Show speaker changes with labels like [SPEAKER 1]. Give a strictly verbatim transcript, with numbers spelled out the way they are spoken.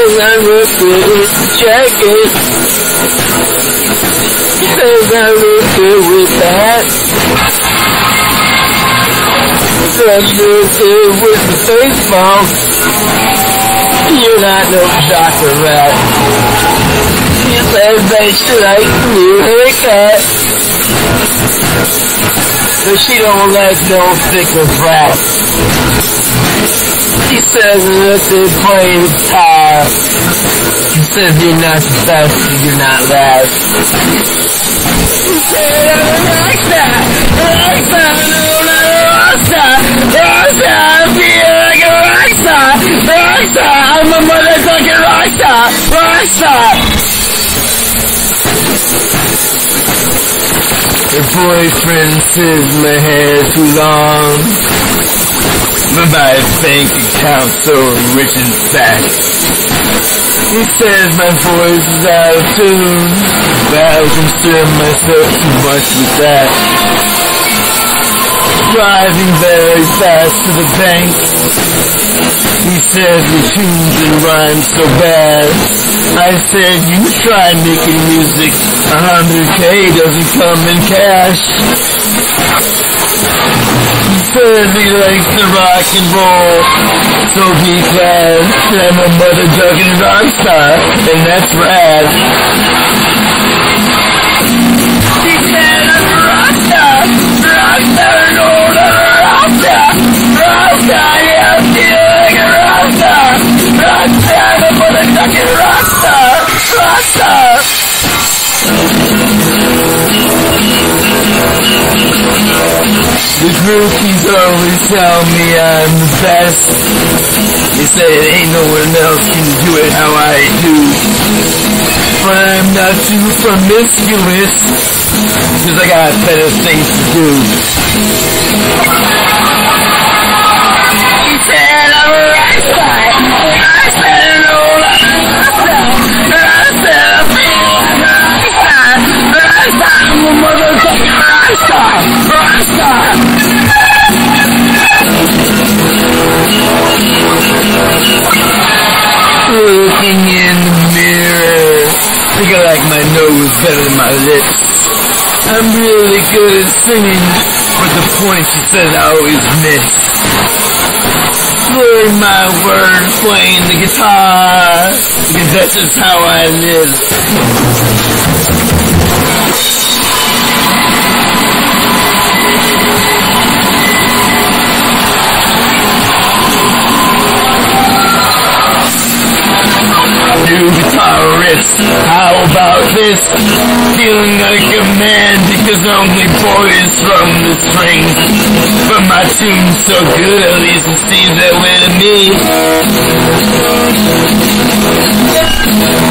[SPEAKER 1] says I look good with the jacket. He says I look good with that. He says I look good with the baseball. You're not no chocolate rat. He says that she like the new haircut. But she don't like no thicker brat. He says that they play the guitar. He says you're not the best, you're not last. He said I'm a rockstar, rockstar, no, not a rockstar, rockstar, I feel like a rockstar, rockstar, I'm a motherfucking rockstar, rockstar. Her boyfriend says my hair too long, but my bank account so rich and fat. He says my voice is out of tune, but I concern myself too much with that. Driving very fast to the bank. He says the tunes and rhymes so bad. I said, you try making music. A hundred K doesn't come in cash. He says he likes to rock and roll. So be glad that I'm a mother-ducking rock star, and that's rad. He said I'm a rock star, rock star, no, not a rock star, rock star, yeah, I feel like a rock star, rock star, I'm a mother-ducking rock star, rock star. The groupies always tell me I'm the best. They say it ain't no one else can do it how I do. But I'm not too promiscuous, cause I got better things to do. He said I'm a rockstar. I said no, I'm a rockstar. I said I'm a rockstar. Rockstar, I'm a motherfucking rockstar. Rockstar. Looking in the mirror, think I like my nose better than my lips. I'm really good at singing, but the point she says I always miss. Slurring my words, playing the guitar, because that's just how I live. New guitar riffs, how about this? Feeling like a man because only boys from the strings. But my tune's so good, at least it seems that way to me.